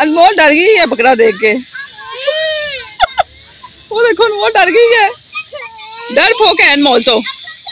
अनमोल डर गई है बकरा देख के। वो देखो अनमोल डर गई है, डर फोक है अनमोल तो।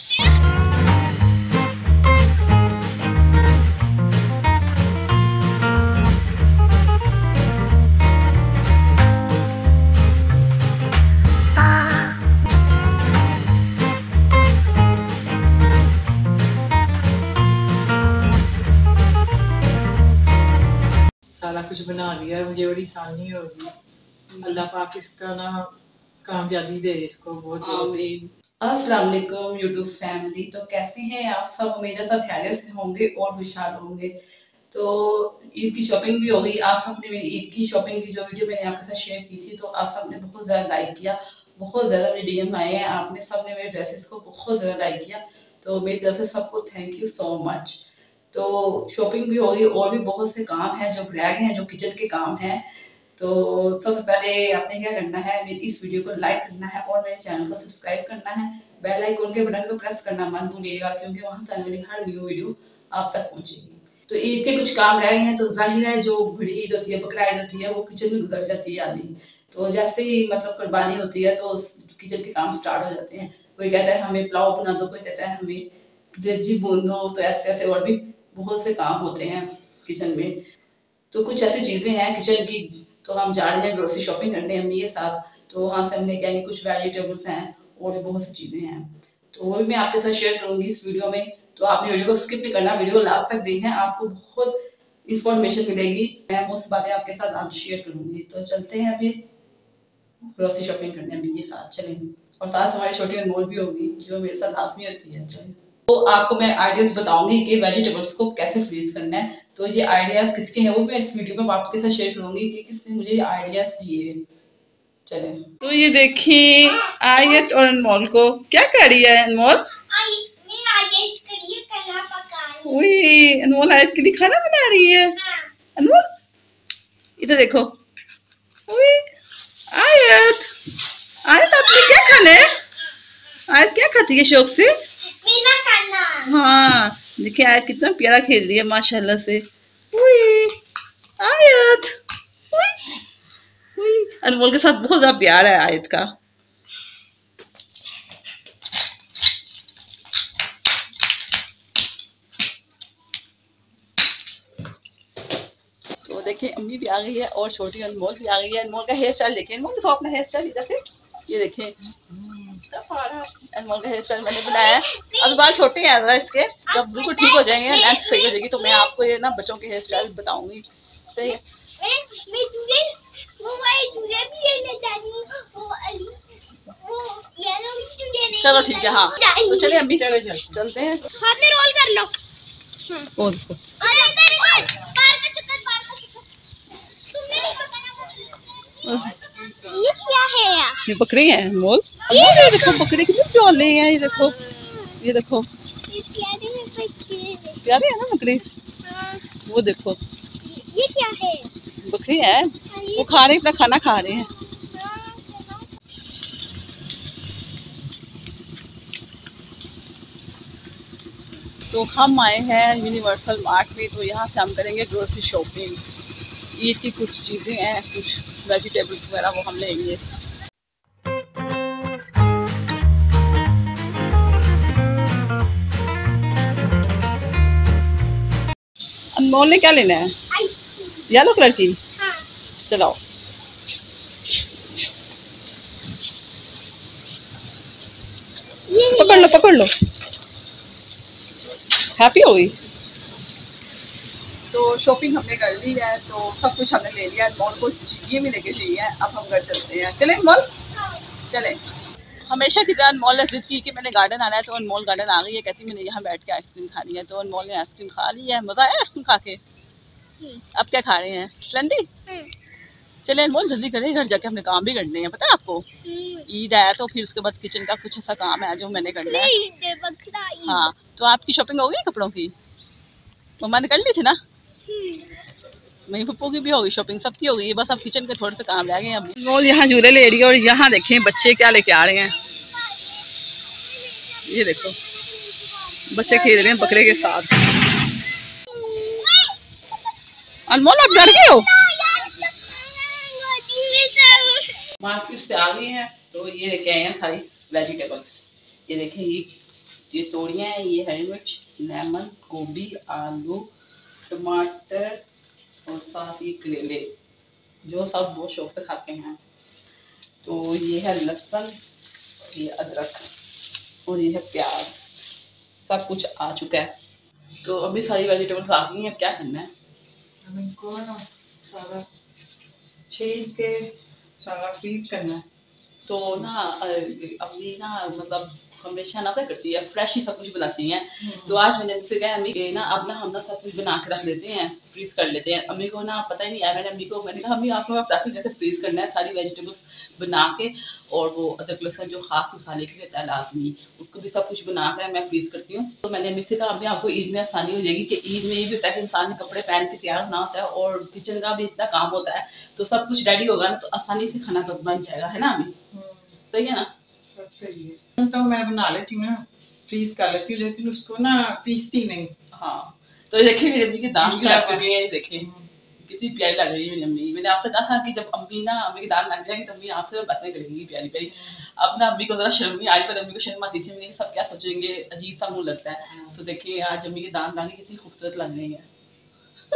सारा कुछ बना लिया है, मुझे बड़ी आसानी होगी। अल्लाह पाक इसका ना कामयाबी दे इसको बहुत बहुत। अस्सलाम वालेकुम यूट्यूब फैमिली। तो कैसे हैं आप सब? उम्मीद है सब खैरियत से होंगे और खुशहाल होंगे। तो ईद की शॉपिंग भी हो गई। आप सबने मेरी ईद की शॉपिंग की जो वीडियो मैंने आपके साथ शेयर की थी, तो आप सबने बहुत ज़्यादा लाइक किया, बहुत ज़्यादा मुझे डीएम आए हैं, आपने सबने मेरे ड्रेसेस को बहुत ज़्यादा लाइक किया। तो मेरी तरफ से सबको थैंक यू सो मच। तो शॉपिंग भी होगी और भी बहुत से काम हैं जो रह गए हैं, जो किचन के काम हैं। तो सबसे पहले आपने क्या करना है, मेरी इस वीडियो को लाइक करना है और मेरे चैनल को सब्सक्राइब करना है। बेल आइकन के बटन को प्रेस करना मत भूलिएगा, क्योंकि वहां से आने वाली हर न्यू वीडियो आप तक पहुंचेगी। तो ईद के कुछ काम रह गए हैं, तो जाहिर है जो बड़ी ईद होती है, बकरा ईद होती है, वो किचन में गुजर जाती है आदमी। तो जैसे ही मतलब कुर्बानी होती है तो किचन के काम स्टार्ट हो जाते हैं। कोई कहता है हमें पुलाव बना दो, कोई कहता है हमें वेजी भून दो। तो ऐसे ऐसे और भी बहुत से काम होते हैं किचन में। तो कुछ ऐसी चीजें हैं किचन की, तो हम जा रहे हैं ग्रोसरी शॉपिंग करने अम्मी के साथ। तो वहाँ से हमने क्या कुछ वेजिटेबल्स हैं और भी बहुत सी चीजें हैं, तो वो भी मैं आपके साथ शेयर करूंगी इस वीडियो में। तो आपने वीडियो को स्किप नहीं करना, वीडियो को लास्ट तक देखना, आपको बहुत इंफॉर्मेशन मिलेगी। मैं बहुत सी बातें आपके साथ आज शेयर करूंगी। तो चलते हैं अभी ग्रोसरी शॉपिंग करने अम्मी के साथ, चलेंगे। और साथ हमारी छोटी अनमोल भी होगी जो मेरे साथ लाजमी होती है। चलिए, तो आपको मैं आइडियाज बताऊंगी कि वेजिटेबल्स को कैसे फ्रीज करना है। तो ये आइडियाज किसके हैं वो मैं इस वीडियो में आपके साथ शेयर करूंगी कि किसने मुझे आइडियाज दिए। चलें। तो ये देखिए आयत और अनमोल को क्या कर रही है अनमोल? अनमोल आयत के लिए खाना बना रही है। अनमोल इधर देखो। आयत आयत आपने क्या खाना है? आयत क्या खाती है शौक से? हाँ देखिए आयत कितना प्यारा खेल रही है माशाल्लाह से। आयत अनमोल के साथ बहुत ज्यादा प्यार है आयत का। तो देखिए अम्मी भी आ गई है और छोटी अनमोल भी आ गई है। अनमोल का हेयर स्टाइल देखिए, अनमोल दिखाओ अपना हेयर स्टाइल इधर से। ये देखिए अनमोल का हेयर स्टाइल मैंने बनाया है। अभी बाल छोटे हैं इसके, जब बिल्कुल ठीक हो जाएंगे, लेंथ सही हो जाएगी, तो मैं आपको ये ना बच्चों के हेयर स्टाइल बताऊंगी। सही है। चलो ठीक है। हाँ तो चलिए अम्मी चलते हैं। हाथ में रोल कर लो। कौन को? ये क्या है यार? ये बकरी है अनमोल। ये देखो बकरी कितनी प्यारी है। ये देखो, ये देखो प्यारी है ना बकरी। वो देखो ये क्या है? बकरी है, वो खा रहे अपना खाना खा रहे हैं। तो हम आए हैं यूनिवर्सल मार्ट में, तो यहाँ से हम करेंगे ग्रोसरी शॉपिंग। ईद की कुछ चीज़ें हैं, कुछ वेजिटेबल्स वगैरह वो हम लेंगे। अनमोल ने क्या लेना है? येलो कलर की। हाँ। चलाओ। पकड़ लो पकड़ लो। हैप्पी हो गई। तो शॉपिंग हमने कर ली है, तो सब कुछ हमने ले लिया है। अनमोल को चीजें भी लेके चाहिए। अब हम घर चलते हैं। चलें अनमोल? चलें। हमेशा की तरह अनमोल ने जिद की कि मैंने गार्डन आना है, तो अनमोल गार्डन आ गई है। कहती मैंने यहाँ बैठ के आइसक्रीम खानी है। तो अनमोल ने आइसक्रीम खा ली है। मजा आया आइसक्रीम खा के? अब क्या खा रहे हैं? स्लेंडी। चले अनमोल जल्दी करें, घर जाके हमने काम भी करने हैं, पता है आपको। ईद है तो फिर उसके बाद किचन का कुछ ऐसा काम है जो मैंने करना है। हाँ तो आपकी शॉपिंग हो गई कपड़ों की? मम्मा ने कर ली थी ना? मेरी पप्पू की भी होगी शॉपिंग, सबकी हो गई। बस अब किचन के थोड़े से काम रह गए हैं। अनमोल यहाँ झूले ले रही है और यहाँ देखें बच्चे क्या लेके आ रहे हैं। ये देखो बच्चे खेल रहे हैं बकरे के साथ। अनमोल आप डर गए हो? मार्केट से आ गए हैं तो ये लेके आए हैं सारी वेजिटेबल्स। ये देखें, ये तोड़ियाँ हैं, ये हरी मिर्च, लेमन, गोभी, आलू, टमाटर और साथ ही करेले, जो सब बहुत शौक से खाते हैं। तो ये है लहसुन, ये अदरक और ये है प्याज, सब कुछ आ चुका है। तो अभी सारी वेजिटेबल्स आ गई हैं। अब क्या करना है, अब इनको ना सारा छील के सारा फीड करना है। तो ना अम्मी ना मतलब हमेशा ना क्या करती है, फ्रेश ही सब कुछ बनाती हैं। तो आज मैंने उनसे कहा अम्मी के ना अब ना हम ना सब कुछ बना के रख लेते हैं, फ्रीज कर लेते हैं। अम्मी को ना पता ही नहीं है। मैंने कहा अम्मी आप लोग बताते कैसे फ्रीज करना है सारी वेजिटेबल्स बना के, और वो अदरक लहसुन जो खास मसाले के होता है लाजमी, उसको भी सब कुछ बना कर मैं फ्रीज करती हूँ। तो मैंने अम्मी से कहा अम्मी आपको ईद में आसानी हो जाएगी कि ईद में ये भी होता है कि इंसान कपड़े पहन के तैयार ना होता है और किचन का भी इतना काम होता है, तो सब कुछ रेडी होगा ना तो आसानी से खाना बन जाएगा, है ना अम्मी? सही है ना? सब सही है। तो मैं बना लेती हूँ ना, फ्रीज कर लेती हूँ, लेकिन उसको ना पीसती नहीं। हाँ, तो देखिए मेरी अम्मी की दाल भी लग चुकी है, देखिए कितनी प्यारी लग रही है मेरी अम्मी। मैंने आपसे कहा था कि जब अम्मी ना अम्मी की दाल लग जाएगी तो अम्मी आपसे बातें करेंगी प्यारी प्यारी। अब ना अम्मी को जरा शर्म नहीं आई, पर अम्मी को शर्म आती थी, मेरे सब क्या सोचेंगे, अजीब सा मुंह लगता है। तो देखिए आज अम्मी की दाल दाली कितनी खूबसूरत लग रही है।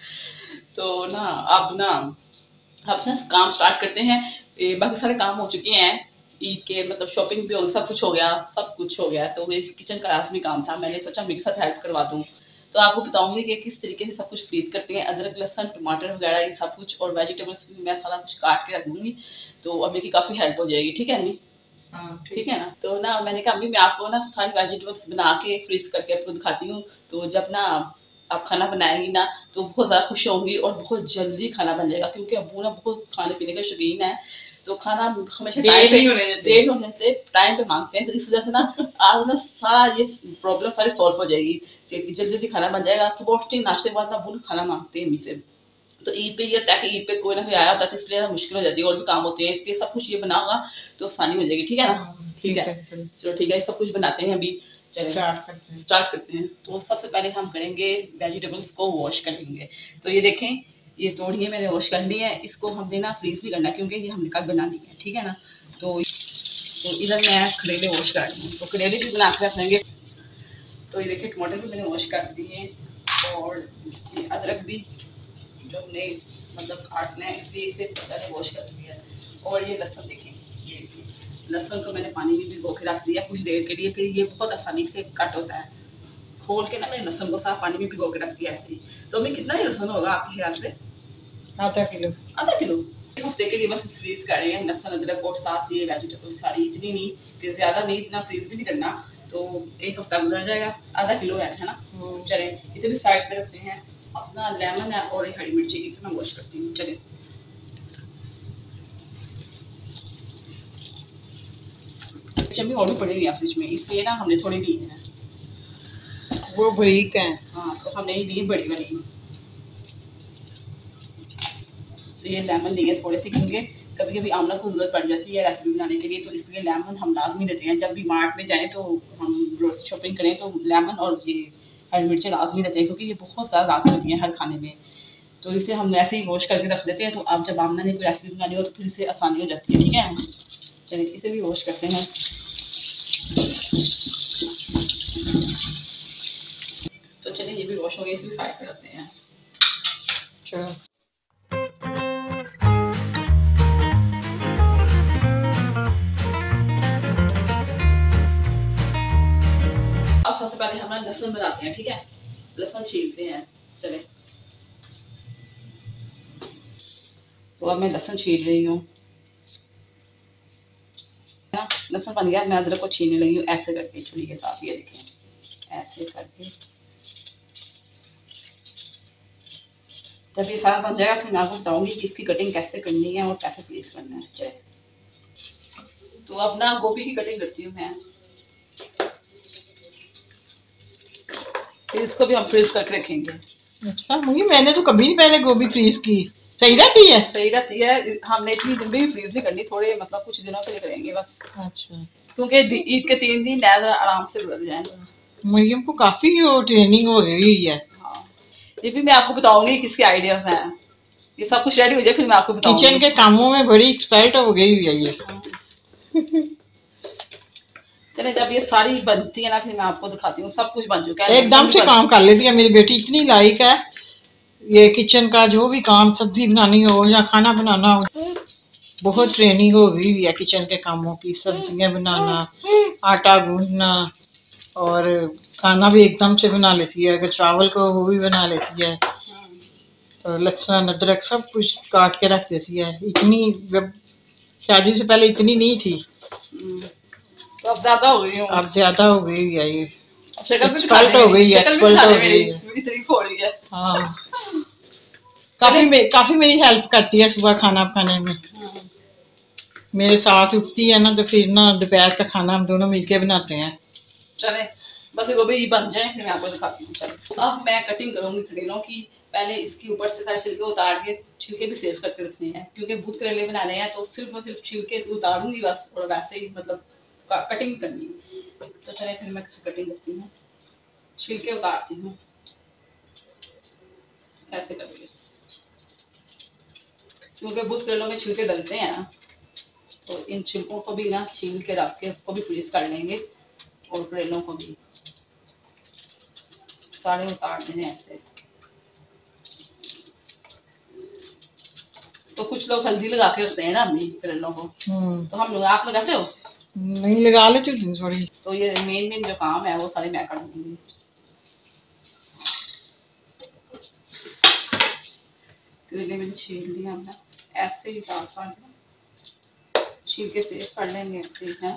तो ना अब ना काम स्टार्ट करते हैं। बाकी सारे काम हो चुके हैं ईद के, मतलब शॉपिंग भी हो गई, सब कुछ हो गया। तो ये किचन का लाजमी काम था, मैंने सोचा अम्मी के साथ हेल्प करवा दूँ। तो आपको बताऊंगी कि किस तरीके से सब कुछ फ्रीज करते हैं, अदरक लहसुन टमाटर वगैरह ये सब कुछ, और वेजिटेबल्स भी मैं सारा कुछ काट के रख दूंगी, तो अम्मी की काफ़ी हेल्प हो जाएगी। ठीक है अम्मी? ठीक है ना? तो ना मैंने कहा अम्मी मैं आपको ना सारी वेजिटेबल्स बना के फ्रीज करके आपको दिखाती हूँ, तो जब ना आप खाना बनाएंगी ना तो बहुत ज़्यादा खुश होंगी और बहुत जल्दी खाना बन जाएगा, क्योंकि अब्बू ना बहुत खाने पीने के शौकीन है। तो खाना हमेशा देर नहीं होने देते, टाइम पे मांगते हैं। तो इस वजह से ना आज ना सारा ये प्रॉब्लम सारी सॉल्व हो जाएगी, जल्दी जल्दी खाना बन जाएगा। सुबह उठते ही नाश्ते के बाद ना अब्बू खाना मांगते हैं अम्मी से। तो ईद पे ये होता है कि ईद पे कोई ना कोई आया होता है, इसलिए ना मुश्किल हो जाती है, और भी काम होते हैं, इसलिए सब कुछ ये बना होगा तो आसानी हो जाएगी। ठीक है ना? ठीक है, चलो ठीक है, सब कुछ बनाते हैं अभी, स्टार्ट करते हैं। तो सबसे पहले हम करेंगे वेजिटेबल्स को वॉश करेंगे। तो ये देखें, ये तोड़िए मैंने वॉश कर ली है, इसको हमने ना फ्रीज भी करना है क्योंकि ये हमने कल बनानी है। ठीक है ना? तो इधर मैं करेले वॉश कर रही हूँ, तो करेले भी बना के रख लेंगे। तो ये देखिए टमाटर भी मैंने वॉश कर दिए, और ये अदरक भी जो हमने मतलब काटना है इसलिए इसे पहले वॉश कर दिया। और ये लहसुन देखें, ये लहसुन को मैंने पानी में भिगो के रख दिया कुछ देर के लिए, फिर ये बहुत आसानी से कट होता है। खोल के ना मैंने लहसुन को साफ पानी में भिगो के रख दिया ऐसे ही। तो अभी कितना ही लहसुन होगा आपके ख्याल से? आधा किलो। एक हफ्ते के लिए बस फ्रीज कर रहे हैं, लहसुन अदरक और साथ ये वेजिटेबल्स सारी, इतनी नहीं कि ज़्यादा नहीं, इतना फ्रीज भी नहीं करना, तो एक हफ्ता गुजर जाएगा। आधा किलो है ना? चले इसे भी साइड पे रखते हैं। अपना लेमन है और एक हरी मिर्ची, इसे मैं वॉश करती हूँ। चले चम्मी और भी पड़ी हुई है फ्रिज में, इसलिए ना हमने थोड़ी ली है, वो बारीक है। हाँ, तो हमने ली बड़ी वाली। तो ये लेमन लिए थोड़े से, क्योंकि कभी कभी आमला को जरूरत पड़ जाती है रेसिपी बनाने के लिए, तो इसलिए लेमन हम लाजमी लेते हैं। जब भी मार्ट में जाएँ तो हम ग्रोसरी शॉपिंग करें तो लेमन और ये हरी मिर्चें लाजमी लेते हैं, क्योंकि ये बहुत ज़्यादा लाजमी होती हैं हर खाने में। तो इसे हम ऐसे ही वॉश करके रख देते हैं, तो अब जब आमना ने कोई रेसिपी बनानी हो तो फिर इसे आसानी हो जाती है। ठीक है, चलिए इसे भी वॉश करते हैं। तो चलिए ये भी वॉश हो गया, इसे भी साइड पे रखते हैं। चलो अब सबसे पहले हम लहसुन बनाते हैं। ठीक है, लहसुन छीलते हैं। चले, तो अब मैं लहसुन छील रही हूँ। लहसुन बन गया, मैं अदरक को छीलने लगी हूँ ऐसे करके छुरी के साथ। ये देखें ऐसे करके, जब ये सारा बन जाएगा फिर मैं आपको बताऊंगी कि इसकी कटिंग कैसे करनी है और कैसे फ्रीज करना है। चले, तो अब ना गोभी की कटिंग करती हूँ मैं, फिर इसको भी हम फ्रीज करके रखेंगे। अच्छा मुझे, मैंने तो कभी नहीं पहले गोभी फ्रीज की। सही रहती है? सही रहती है, हमने इतनी दिन भी फ्रीज नहीं करनी, थोड़े मतलब कुछ दिनों के लिए करेंगे बस। अच्छा, क्योंकि ईद के 3 दिन आराम से गुजर जाएंगे। मरियम को काफी ट्रेनिंग हो गई है। हाँ, ये भी मैं आपको बताऊंगी किसके आइडियाज हैं। ये सब कुछ रेडी हो जाए फिर मैं आपको बताऊंगी। किचन के कामों में बड़ी एक्सपर्ट हो गई हुई है ये। चले जब ये सारी बनती है ना फिर मैं आपको दिखाती हूँ। सब कुछ बन चुका है, एकदम से काम कर लेती है मेरी बेटी, इतनी लाइक है ये किचन का जो भी काम, सब्जी बनानी हो या खाना बनाना हो, बहुत ट्रेनिंग हो गई हुई है किचन के कामों की। सब्जियां बनाना, आटा गूंदना और खाना भी एकदम से बना लेती है। अगर चावल को वो भी बना लेती है, तो लहसुन अदरक सब कुछ काट के रख देती है। इतनी शादी से पहले इतनी नहीं थी, तो अब ज्यादा हो गई हूँ। अब ज्यादा हो गई है ये, एक्सपर्ट हो गई है, एक्सपर्ट हो गई है। मेरी तारीफ हो रही है। हाँ काफी मेरी हेल्प करती है सुबह खाना खाने में। मेरे साथ उठती है ना, तो फिर ना दोपहर का खाना हम दोनों मिलके बनाते हैं। चले बस वो भी बन जाए फिर मैं आपको दिखाती हूँ। चलो अब मैं कटिंग करूंगी करेलों की। पहले इसके ऊपर से सारे छिलके उतार के, छिलके भी सेव करके रखने हैं क्योंकि भूत करेले बनाने हैं, तो सिर्फ और सिर्फ छिलके उतारूंगी बस, और वैसे ही मतलब कटिंग करनी है। तो चले फिर मैं कटिंग करती हूँ, छिलके उतारती हूँ, ऐसे करेंगे क्योंकि भूत करेलों में छिलके डलते हैं ना, तो इन छिलकों को भी ना छील के रख के उसको भी फ्रीज कर लेंगे, और करेलों को भी सारे उतार देने ऐसे। तो कुछ लोग हल्दी लगा के रखते हैं ना अपनी करेलों को, तो हम लोग, आप लगाते हो? नहीं लगा लेती हूँ सॉरी। तो ये मेन जो काम है वो सारे मैं कर दूंगी। करेले मैंने छील लिया हमने, ऐसे ही काट छील के सेव कर लेंगे ऐसे हैं।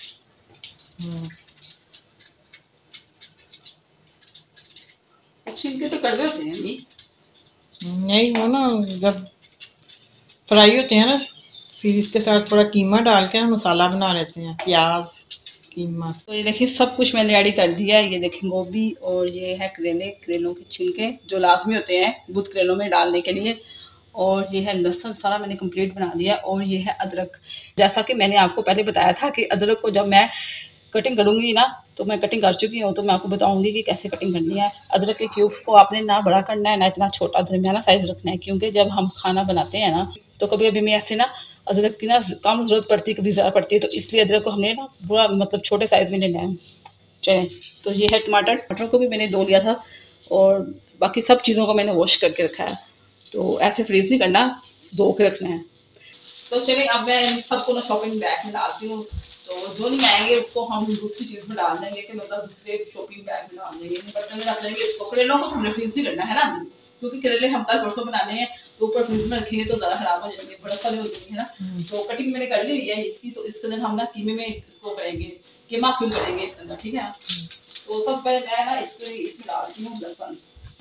छिलके तो कड़वे होते हैं नहीं, वो ना जब फ्राई होते हैं ना, फिर इसके साथ थोड़ा कीमा डाल के ना मसाला बना लेते हैं, प्याज कीमा। तो ये देखिए सब कुछ मैंने रेडी कर दिया है। ये देखिए गोभी, और ये है करेले, करेलों के छिलके जो लाजमी होते हैं भूत करेलों में डालने के लिए, और ये है लहसुन, सारा मैंने कंप्लीट बना दिया, और ये है अदरक। जैसा कि मैंने आपको पहले बताया था कि अदरक को जब मैं कटिंग करूँगी ना, तो मैं कटिंग कर चुकी हूँ, तो मैं आपको बताऊँगी कि कैसे कटिंग करनी है। अदरक के क्यूब्स को आपने ना बड़ा करना है ना इतना छोटा, दरमियाना साइज़ रखना है, क्योंकि जब हम खाना बनाते हैं ना, तो कभी कभी मैं ऐसे ना अदरक की ना कम ज़रूरत पड़ती है, कभी ज़्यादा पड़ती है, तो इसलिए अदरक को हमने ना पूरा मतलब छोटे साइज़ में लेना है। चलें, तो ये है टमाटर, टमाटर को भी मैंने धो लिया था, और बाकी सब चीज़ों को मैंने वॉश करके रखा है। तो ऐसे फ्रीज नहीं करना, धो के रखना है। तो चलिए अब मैं इन सबको ना शॉपिंग बैग में डालती हूँ, तो जो नहीं आएंगे उसको हम दूसरी चीज़ में डाल देंगे, कि मतलब दूसरे शॉपिंग बैग में डाल देंगे, बर्तन में डाल देंगे। इसको करेलों को हमने फ्रीज नहीं करना है ना, क्योंकि करेले हम कल परसों बनाने हैं, तो ऊपर फ्रीज में रखेंगे तो ज़्यादा खराब हो जाएंगे, बर्फ वाले हो जाएंगे, है ना। तो कटिंग मैंने कर ली है इसकी, तो इसके अंदर हम ना कीमे में इसको करेंगे, कीमा फिल करेंगे इसके अंदर, ठीक है। तो सब पहले मैं ना इसमें डालती हूँ लहसुन,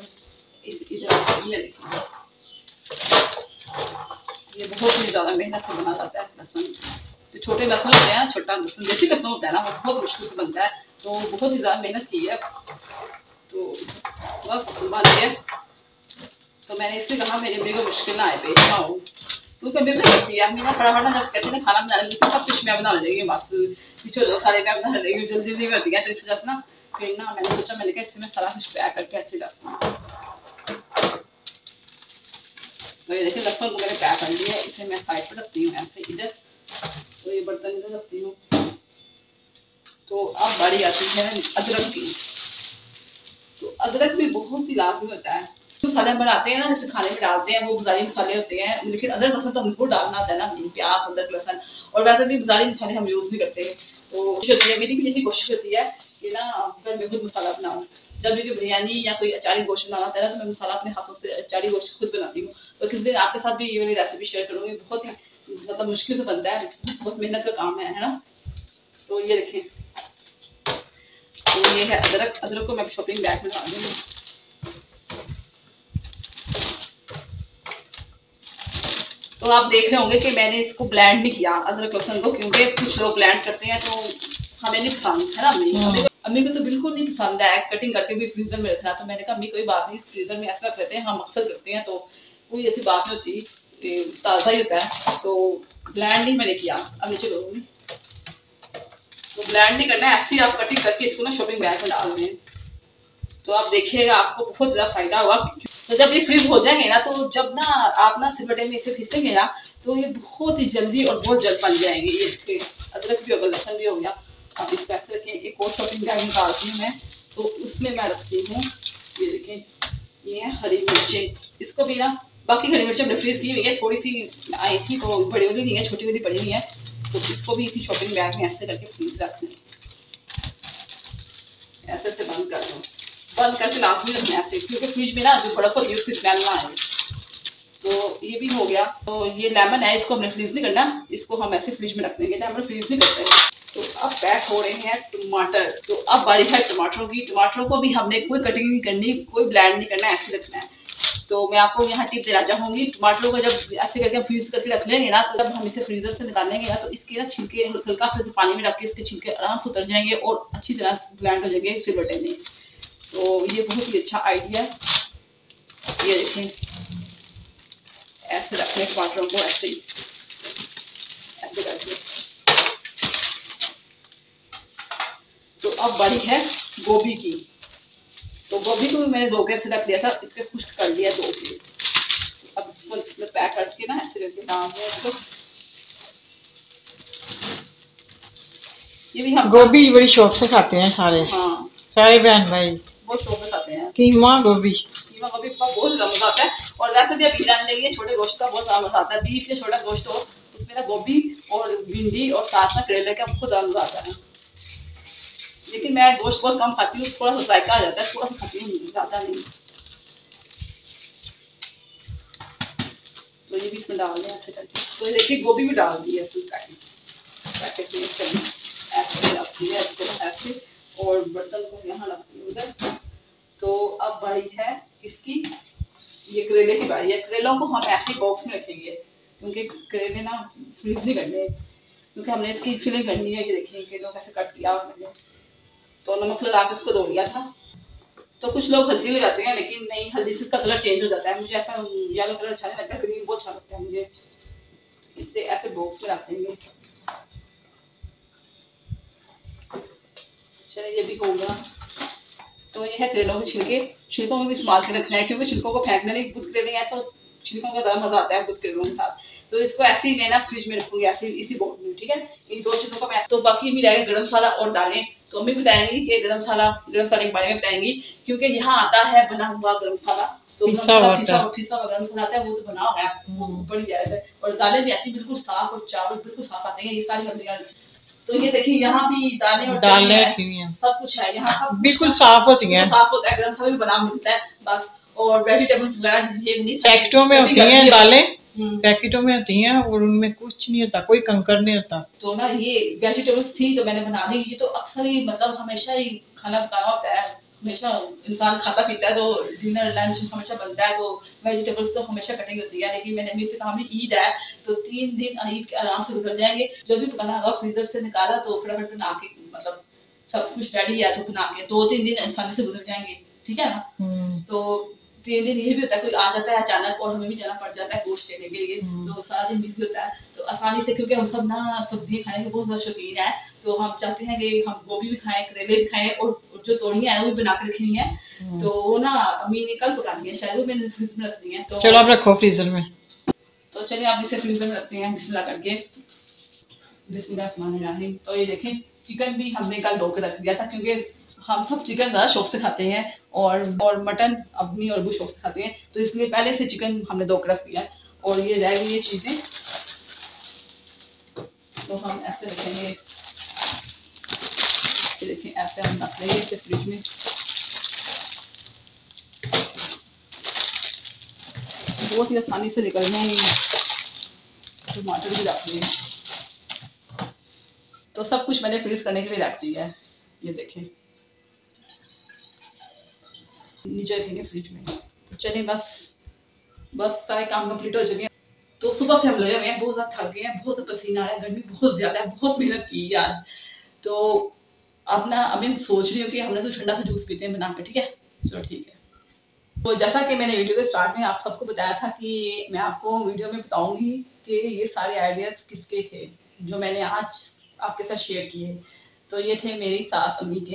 ये बहुत ही ज़्यादा मेहनत से बना जाता है लहसुन। तो छोटे लहसुन होते हैं, छोटा लहसुन देसी लहसुन होता है ना, वो बहुत मुश्किल से बनता है, तो बहुत ही ज़्यादा मेहनत की है। तो बस बन गया। तो मैंने इसलिए कहा मेरी अम्मी को मुश्किल ना आए पेश ना हो, क्योंकि अम्मी नहीं करती है। अम्मी ना फटाफट जब कहती है ना खाना बनाने में, तो सब कुछ मैं बना लेगी, बस पीछे जो सारे मैं बना लेगी, जल्दी जल्दी करती है। तो इस वजह से ना फिर ना मैंने सोचा, मैंने कहा इससे मैं सारा कुछ पैक करके ऐसे रखती हूँ। तो ये देखिए लहसुन को मैंने पैक कर लिया है, इसे मैं साइड पर रखती हूँ ऐसे इधर, तो ये बर्तन इधर रखती हूँ। तो अब बारी आती है अदरक की। तो अदरक भी बहुत ही लाजमी होता है। मसाले हम बनाते हैं ना, जैसे खाने में डालते हैं वो बाजारी मसाले होते हैं, लेकिन अदरक लहसुन तो हमको डालना आता है ना, प्याज अदरक लहसुन, और वैसे भी बाजारी मसाले हम यूज़ नहीं करते। तो मेरी भी यही कोशिश होती है कि ना अगर मैं खुद मसाला बनाऊँ, जब भी बिरयानी या कोई अचारी गोश्त बनाना आता है ना, तो मैं मसाला अपने हाथों से अचारी गोश्त खुद बनाती हूँ। तो किस दिन आपके साथ भी ये वाली रेसिपी शेयर करूँगी, बहुत ही मतलब मुश्किल से बनता है, बहुत मेहनत का काम है ना। तो ये देखिए, तो ये है अदरक, अदरक को मैं शॉपिंग बैग में डाल दूँगी। तो आप देख रहे होंगे कि मैंने इसको ब्लेंड नहीं किया अदरक लहसुन को, क्योंकि कुछ लोग ब्लेंड करते हैं तो हमें नहीं पसंद, है ना। अम्मी को तो बिल्कुल नहीं पसंद है कटिंग करके भी फ्रीजर में रखना। तो मैंने कहा अम्मी कोई बात नहीं, फ्रीजर में ऐसा करते हैं, हम अक्सर करते हैं, तो कोई ऐसी बात नहीं होती, ताज़ा ही होता है। तो ब्लेंड नहीं मैंने किया, अब नीचे करूँगी। तो ब्लेंड नहीं करना है, ऐसे ही आप कटिंग करके इसको ना शॉपिंग बैग में डाल दें। तो आप देखिएगा, आपको बहुत ज़्यादा फायदा होगा। तो जब ये फ्रीज हो जाएंगे ना, तो जब ना आप ना सिलबट्टे में इसे पीसेंगे ना, तो ये बहुत ही जल्दी और बहुत जल्द बन जाएंगे। ये अदरक भी हो गया, लहसुन भी हो गया। आप इसको ऐसे रखें। एक और शॉपिंग बैग निकालती हूँ मैं, तो उसमें मैं रखती हूँ, ये देखें, ये है हरी मिर्चें। इसको भी ना, बाकी हरी मिर्चें हमने फ्रीज की हुई है, थोड़ी सी आई थी तो बड़ी वाली नहीं है, छोटी वाली पड़ी हुई है। तो इसको भी इसी शॉपिंग बैग में ऐसे करके फ्रीज रखते हैं। ऐसे से बंद कर दो, बंद करके लाजमी रखना है ऐसे, क्योंकि फ्रिज में ना जो बर्फ होती है उसकी स्मेल ना आए। तो ये भी हो गया। तो ये लेमन है, इसको हमने फ्रीज नहीं करना, इसको हम ऐसे फ्रिज में रख देंगे, लेमन फ्रीज नहीं करते। तो अब पैक हो रहे हैं टमाटर। तो अब बारी है टमाटरों की। टमाटरों को भी हमने कोई कटिंग नहीं करनी, कोई ब्लेंड नहीं करना, ऐसे रखना है। तो मैं आपको यहाँ टिप देना चाहूंगी, टमाटरों को जब ऐसे करके हम फ्रीज करके रख लेंगे ना, तो जब हम इसे फ्रीजर से निकालेंगे ना, तो इसके ना छिलके हल्का से पानी में रख के इसके छिलके आराम से उतर जाएंगे और अच्छी तरह ब्लेंड हो जाएंगे सिलबट्टे में। तो ये बहुत ही अच्छा आइडिया है। ये देखें, ऐसे रखने टमाटरों को, ऐसे ही ऐसे करके। तो अब बारी है गोभी की। तो गोभी को भी मैंने 2 के ऐसे रख दिया था, इसके खुश्क कर लिया 2 के। अब इसको इसमें पैक करके ना ऐसे करके डाल दिया इसको। ये भी हम गोभी बड़ी शौक से खाते हैं सारे। हाँ, सारे बहन भाई बहुत शौक से खाते हैं। कीमा गोभी गोभी का बहुत ज़्यादा मजा आता है। और वैसे भी अभी जानने लगी है, छोटे गोश्त का बहुत ज़्यादा मजा आता है। बीफ या छोटा गोश्त हो, उसमें ना गोभी और भिंडी और साथ में करेले का बहुत ज़्यादा मजा आता है। लेकिन मैं गोश्त बहुत कम खाती हूँ, थोड़ा सा जायका आ जाता है, थोड़ा सा खाती हूँ, ज़्यादा नहीं। तो ये भी इसमें डाल दें ऐसे करके। तो देखिए गोभी भी डाल दी है फुल पैकेट में, ऐसे रखती है इसको ऐसे, और बर्तन को यहाँ रखती हूँ उधर। तो अब बारी है इसकी, ये करेले की बारी है। करेलों को हम ऐसे बॉक्स में रखेंगे, क्योंकि करेले ना फ्रीज नहीं करने, क्योंकि हमने इसकी फिलिंग करनी है। ये देखिए करेलों कैसे कट किया मैंने, तो नमक लगा के इसको धो लिया था। तो कुछ लोग हल्दी हो जाते हैं, लेकिन नहीं, हल्दी से इसका कलर चेंज हो जाता है। मुझे ऐसा येलो कलर अच्छा नहीं लगता, ग्रीन बहुत अच्छा लगता है मुझे। इसे ऐसे बॉक्स में रख देंगे। चलिए ये भी होगा। तो ये है करेलों के छिलके। छिलकों को भी संभाल के रखना है, क्योंकि छिलकों को फेंकने नहीं, गुद करेले हैं तो छिलकों का ज़्यादा मजा आता है गुद करेलों के साथ। तो इसको ऐसे ही मैं ना फ्रिज में रखूंगी, ऐसे इसी बोर्ड में, ठीक है। इन 2 चीज़ों को मैं, तो बाकी भी रहेगा गरम मसाला और दालें। तो अम्मी बताएंगी कि गरम मसाले के बारे में बताएंगी, क्योंकि यहाँ आता है बना हुआ गरम मसाला। तो पिसा हुआ गरम मसाला आता है, वो तो बना हुआ है, वो बड़ी जायज़ है। और दालें भी आती है बिल्कुल साफ, और चावल बिल्कुल साफ आते हैं। ये सारी हल्दियाँ। तो ये देखिए यहाँ भी दालें और सब कुछ है, यहाँ सब बिल्कुल साफ होती हैं, साफ होता है, गरम मसाला भी बना मिलता है बस। और वेजिटेबल्स ये नहीं, पैकेटों में होती हैं दालें, पैकेटों में होती हैं, और उनमें कुछ नहीं होता, कोई कंकर नहीं होता। तो ना ये वेजिटेबल्स थी तो मैंने बना दी। ये तो अक्सर ही, मतलब हमेशा ही खाना पकाना होता है, हमेशा इंसान खाता पीता है, तो डिनर लंच हमेशा बनता है, तो वेजिटेबल्स तो हमेशा कटिंग होती है। लेकिन मैंने अभी से कहा भी ईद है, तो 3 दिन ईद के आराम से गुजर जाएंगे। जब भी पकाना होगा फ्रीजर से निकाला तो फटाफट बना के, मतलब सब कुछ रेडी है तो बना के 2-3 दिन आसानी से गुजर जाएंगे, ठीक है ना। तो 3 दिन ये भी होता है, कोई आ जाता है अचानक और हमें भी जाना पड़ जाता है गोश्त लेने के लिए, तो सारा दिन बिजी होता है। तो आसानी से, क्योंकि हम सब ना सब्जियां खाने के बहुत ज्यादा शौकीन है, तो हम चाहते हैं कि हम गोभी भी खाएं, करेले भी खाएं, और जो तोड़ियां हैं वो भी बना के रखनी है। तो वो ना अम्मी ने कल पकानी है शायद, वो मैंने फ्रीज में रखनी है। तो चलो आप रखो फ्रीजर में। तो चलिए आप इसे फ्रीजर में रखते हैं बिस्मिल्लाह करके। बिस्मिल्लाहिर्रहमानिर्रहीम। तो ये देखें, चिकन भी हमने कल धो के रख दिया था, क्योंकि हम सब चिकन ज़्यादा शौक से खाते हैं, और मटन अम्मी और अबू शौक से खाते हैं, तो इसलिए पहले से चिकन हमने धो के रख दिया है। और ये रह गई ये चीज़ें, तो हम ऐसे रखेंगे। देखिए ऐसे हम रख लेंगे इसे फ्रिज में। बहुत ही आसानी से निकलने हैं। टमाटर भी रख लिए, तो सब कुछ मैंने फ्रीज करने के लिए रख दिया है। ये देखें नीचे रखेंगे फ्रिज में। तो चलिए बस सारे काम कंप्लीट हो चुके हैं। तो सुबह से हम लगे हुए हैं, बहुत ज़्यादा थक गए हैं, बहुत पसीना आ रहा है, गर्मी बहुत ज़्यादा है, बहुत मेहनत की है आज। तो अब ना अभी मैं सोच रही हूँ कि हमने तो ठंडा सा जूस पीते हैं बना के, ठीक है। चलो ठीक है। तो जैसा कि मैंने वीडियो के स्टार्ट में आप सबको बताया था कि मैं आपको वीडियो में बताऊंगी कि ये सारे आइडियाज़ किसके थे जो मैंने आज आपके साथ शेयर किए। तो ये थे मेरी सास अम्मी के।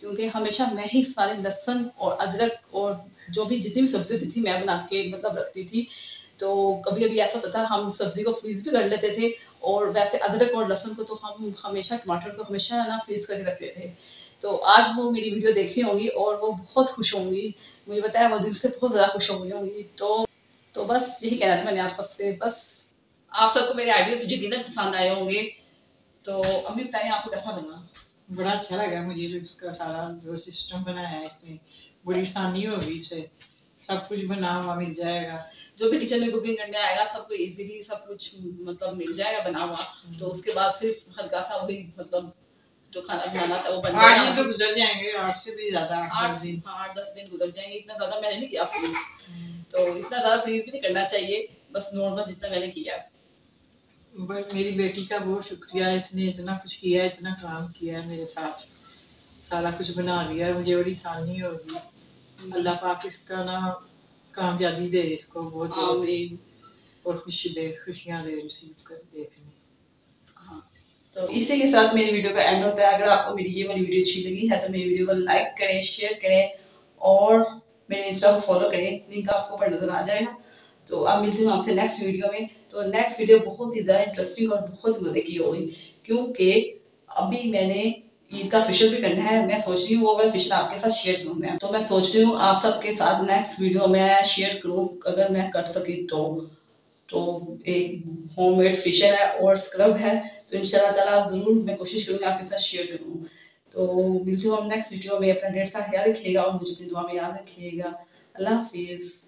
क्योंकि हमेशा मैं ही सारे लहसुन और अदरक और जो भी जितनी भी सब्जी होती थी मैं बना के मतलब रखती थी। तो कभी कभी ऐसा होता था हम सब्जी को फ्रीज भी कर लेते थे, और वैसे अदरक और लहसुन को तो हम हमेशा, टमाटर को हमेशा ना फ्रीज करके रखते थे। तो आज वो मेरी वीडियो देख रही होंगी और वो बहुत खुश होंगी, मुझे बताया वो दिल से बहुत ज़्यादा खुश हो गई होंगी। तो बस यही कहना था मैंने आप सबसे। बस आप सबको मेरे आइडियाज यकीनन पसंद आए होंगे। तो अम्मी बताइए आपको कैसा बना? बड़ा अच्छा लगा मुझे जो इसका सारा जो सिस्टम बनाया है, इसमें बड़ी आसानी होगी, इससे सब कुछ बना हुआ मिल जाएगा। जो भी किचन में कुकिंग करने आएगा सबको इजीली सब कुछ मतलब मिल जाएगा बना हुआ। तो उसके बाद सिर्फ हल्का सा वही मतलब जो खाना बनाना था वो बन जाएगा। 8 दिन तो गुजर जाएंगे, 8 से भी ज्यादा, 8-10 दिन गुजर जाएंगे। इतना ज्यादा मैंने नहीं किया फ्रीज, तो इतना ज्यादा फ्रीज भी नहीं करना चाहिए, बस नॉर्मल जितना मैंने किया। मेरी बेटी का बहुत शुक्रिया, इसने इतना कुछ किया, इतना काम किया है मेरे साथ, सारा कुछ बना लिया है, मुझे बड़ी आसानी होगी। अल्लाह पाक इसका ना कामयाबी दे इसको, बहुत और खुशियाँ दे रिसीव कर देखने। हाँ, तो इसी के साथ मेरी वीडियो का एंड होता है। अगर आपको मेरी ये वाली वीडियो अच्छी लगी है तो मेरी वीडियो को लाइक करें, शेयर करें और मेरे इंस्टा को फॉलो करें, लिंक आपको ऊपर नजर आ जाएगा। तो अब मिलती हूँ आपसे नेक्स्ट वीडियो में। तो नेक्स्ट वीडियो बहुत ही ज़्यादा इंटरेस्टिंग और बहुत मज़े की होगी, क्योंकि अभी मैंने ईद का फेशियल भी करना है। मैं सोच रही हूँ वो मैं फेशियल आपके साथ शेयर करूँ। मैं सोच रही हूँ आप सबके साथ नेक्स्ट वीडियो में शेयर करूँ, अगर मैं कर सकी तो एक होममेड फेशियल है और स्क्रब है, तो इंशाल्लाह ताला ज़रूर मैं कोशिश करूँगी आपके साथ शेयर करूँ। तो मिलती हूँ हम नेक्स्ट वीडियो में। अपना ढेर सारा ख्याल रखिएगा और मुझे अपनी दुआ में याद रखिएगा। अल्लाह हाफिज़।